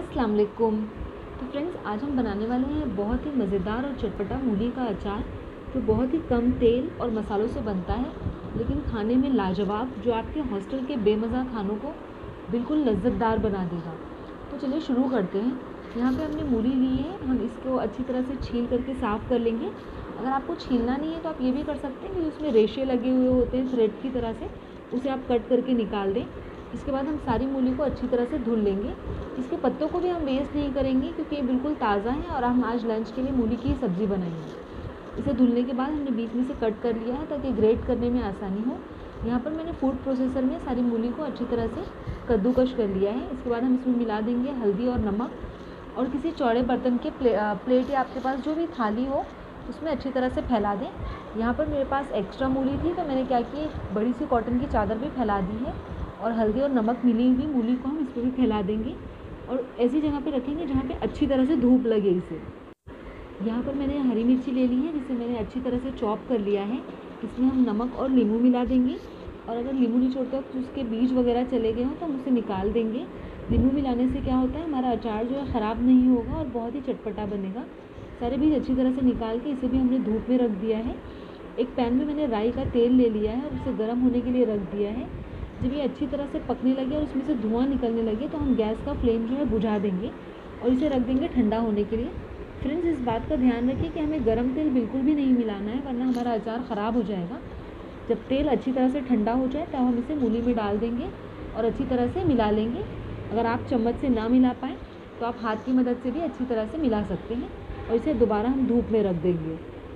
अस्सलाम वालेकुम। तो फ्रेंड्स, आज हम बनाने वाले हैं बहुत ही मज़ेदार और चटपटा मूली का अचार, जो बहुत ही कम तेल और मसालों से बनता है, लेकिन खाने में लाजवाब, जो आपके हॉस्टल के बेमज़ा खानों को बिल्कुल लज्जतदार बना देगा। तो चलिए शुरू करते हैं। यहाँ पे हमने मूली ली है, हम इसको अच्छी तरह से छील करके साफ़ कर लेंगे। अगर आपको छीलना नहीं है तो आप ये भी कर सकते हैं कि उसमें रेशे लगे हुए होते हैं थ्रेड की तरह से, उसे आप कट करके निकाल दें। इसके बाद हम सारी मूली को अच्छी तरह से धुल लेंगे। इसके पत्तों को भी हम वेस्ट नहीं करेंगे क्योंकि ये बिल्कुल ताज़ा है और हम आज लंच के लिए मूली की सब्ज़ी बनाएंगे। इसे धुलने के बाद हमने बीच में से कट कर लिया है ताकि ग्रेट करने में आसानी हो। यहाँ पर मैंने फूड प्रोसेसर में सारी मूली को अच्छी तरह से कद्दूकश कर लिया है। इसके बाद हम इसमें मिला देंगे हल्दी और नमक, और किसी चौड़े बर्तन के प्लेट या आपके पास जो भी थाली हो उसमें अच्छी तरह से फैला दें। यहाँ पर मेरे पास एक्स्ट्रा मूली थी तो मैंने क्या किया, एक बड़ी सी कॉटन की चादर भी फैला दी है, और हल्दी और नमक मिली हुई मूली को हम इस पर भी फैला देंगे और ऐसी जगह पे रखेंगे जहाँ पे अच्छी तरह से धूप लगे इसे। यहाँ पर मैंने हरी मिर्ची ले ली है जिसे मैंने अच्छी तरह से चॉप कर लिया है। इसमें हम नमक और नींबू मिला देंगे, और अगर नींबू निचोड़ते वक्त उसके बीज वगैरह चले गए हों तो हम उसे निकाल देंगे। नींबू मिलाने से क्या होता है, हमारा अचार जो है ख़राब नहीं होगा और बहुत ही चटपटा बनेगा। सारे बीज अच्छी तरह से निकाल के इसे भी हमने धूप में रख दिया है। एक पैन में मैंने राई का तेल ले लिया है और उसे गर्म होने के लिए रख दिया है। जब ये अच्छी तरह से पकने लगे और उसमें से धुआं निकलने लगे तो हम गैस का फ्लेम जो है बुझा देंगे और इसे रख देंगे ठंडा होने के लिए। फ्रेंड्स, इस बात का ध्यान रखिए कि हमें गर्म तेल बिल्कुल भी नहीं मिलाना है, वरना हमारा अचार ख़राब हो जाएगा। जब तेल अच्छी तरह से ठंडा हो जाए तब हम इसे मूली में डाल देंगे और अच्छी तरह से मिला लेंगे। अगर आप चम्मच से ना मिला पाएँ तो आप हाथ की मदद से भी अच्छी तरह से मिला सकते हैं, और इसे दोबारा हम धूप में रख देंगे।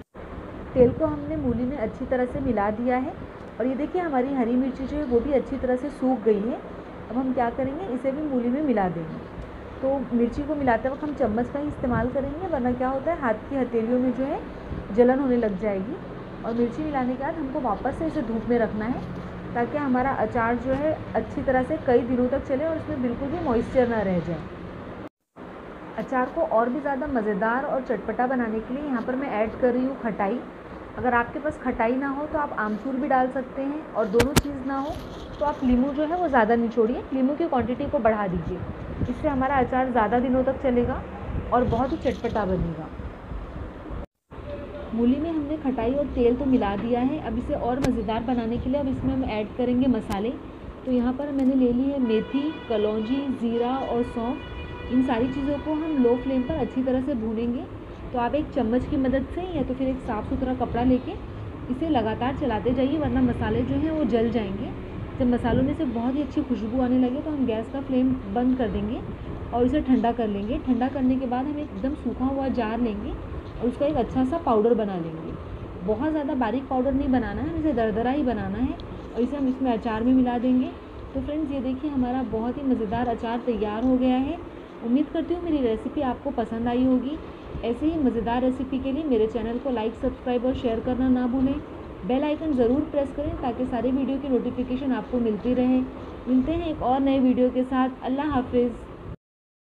तेल को हमने मूली में अच्छी तरह से मिला दिया है, और ये देखिए हमारी हरी मिर्ची जो है वो भी अच्छी तरह से सूख गई है। अब हम क्या करेंगे, इसे भी मूली में मिला देंगे। तो मिर्ची को मिलाते वक्त हम चम्मच का ही इस्तेमाल करेंगे, वरना क्या होता है हाथ की हथेलियों में जो है जलन होने लग जाएगी। और मिर्ची मिलाने के बाद हमको वापस से इसे धूप में रखना है ताकि हमारा अचार जो है अच्छी तरह से कई दिनों तक चले और उसमें बिल्कुल भी मॉइस्चर ना रह जाए। अचार को और भी ज़्यादा मज़ेदार और चटपटा बनाने के लिए यहाँ पर मैं ऐड कर रही हूँ खटाई। अगर आपके पास खटाई ना हो तो आप आमचूर भी डाल सकते हैं, और दोनों चीज़ ना हो तो आप नींबू जो है वो ज़्यादा निचोड़िए, नींबू की क्वांटिटी को बढ़ा दीजिए। इससे हमारा अचार ज़्यादा दिनों तक चलेगा और बहुत ही चटपटा बनेगा। मूली में हमने खटाई और तेल तो मिला दिया है। अब इसे और मज़ेदार बनाने के लिए अब इसमें हम ऐड करेंगे मसाले। तो यहाँ पर मैंने ले ली है मेथी, कलौंजी, ज़ीरा और सौंफ। इन सारी चीज़ों को हम लो फ्लेम पर अच्छी तरह से भूनेंगे। तो आप एक चम्मच की मदद से या तो फिर एक साफ़ सुथरा कपड़ा लेके इसे लगातार चलाते जाइए, वरना मसाले जो हैं वो जल जाएंगे। जब मसालों में से बहुत ही अच्छी खुशबू आने लगे तो हम गैस का फ्लेम बंद कर देंगे और इसे ठंडा कर लेंगे। ठंडा करने के बाद हम एकदम सूखा हुआ जार लेंगे और उसका एक अच्छा सा पाउडर बना लेंगे। बहुत ज़्यादा बारीक पाउडर नहीं बनाना है, इसे दरदरा ही बनाना है, और इसे हम इसमें अचार में मिला देंगे। तो फ्रेंड्स, ये देखिए हमारा बहुत ही मज़ेदार अचार तैयार हो गया है। उम्मीद करती हूँ मेरी रेसिपी आपको पसंद आई होगी। ऐसे ही मज़ेदार रेसिपी के लिए मेरे चैनल को लाइक, सब्सक्राइब और शेयर करना ना भूलें। बेल आइकन ज़रूर प्रेस करें ताकि सारे वीडियो की नोटिफिकेशन आपको मिलती रहे। मिलते हैं एक और नए वीडियो के साथ। अल्लाह हाफिज़।